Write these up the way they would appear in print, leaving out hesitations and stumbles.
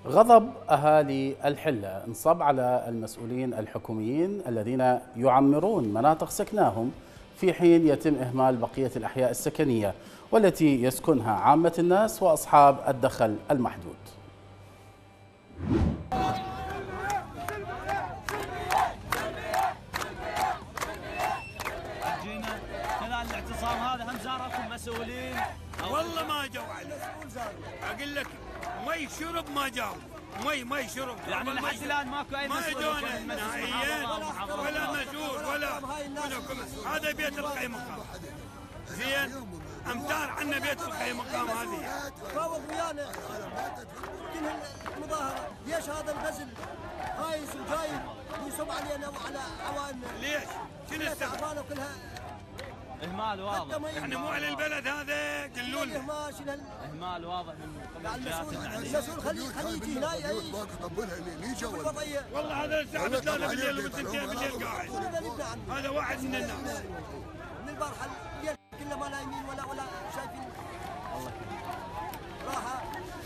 غضب أهالي الحلة انصب على المسؤولين الحكوميين الذين يعمرون مناطق سكناهم في حين يتم إهمال بقية الأحياء السكنية والتي يسكنها عامة الناس وأصحاب الدخل المحدود. جينا خلال الاعتصام هذا هم زاركم مسؤولين؟ والله ما جو على اقول لك مي شرب ما جاوا مي شرب يعني لحد الان ماكو اي مسؤول نهائيا ولا مسؤول ولا هذا بيت القي مقام زين امتار عنا بيت القي مقام هذه فاوض ويانا كل المظاهره ليش هذا البزل هايز وجاي ويصب علينا وعلى عوائلنا ليش؟ شنو السبب؟ كلها اهمال واضح. احنا مو على البلد هذا قلوا لنا اهمال واضح من قبل الجهات المسؤول خليه يجي هنا يعيش والله هذا الساعه 3 بالليل وسنتين بالليل قاعد هذا واحد من الناس من البارحه الليل كله ما نايمين ولا شايفين راحه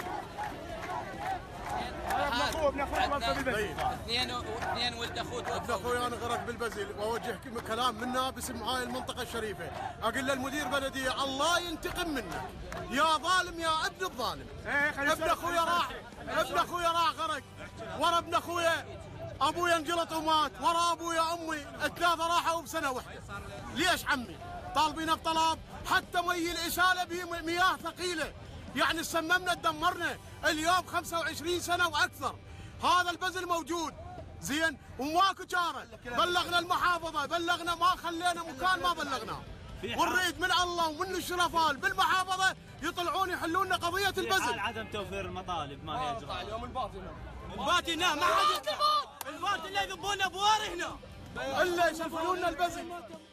اثنين ولد اخوي انا غرق بالبزل واوجه كلام منا باسم هاي المنطقه الشريفه، اقول للمدير بلديه الله ينتقم منك يا ظالم يا ابن الظالم. ابن اخويا راح غرق ورا ابن اخويا ابويا انجلط ومات ورا ابويا امي الثلاثه راحوا بسنه واحده. ليش عمي؟ طالبين بطلب حتى مي الاساله به مياه ثقيله يعني سممنا تدمرنا اليوم 25 سنه واكثر. هذا البزل موجود زين وماكو چاره، بلغنا المحافظه بلغنا ما خلينا مكان ما بلغناه ونريد من الله ومن الشرفاء بالمحافظه يطلعون يحلون لنا قضيه البزل. عدم توفير المطالب ما هي اجراء اليوم الباطي هنا ما حد الباطي اللي يذبون ابوار هنا الا يشوفون لنا البزل.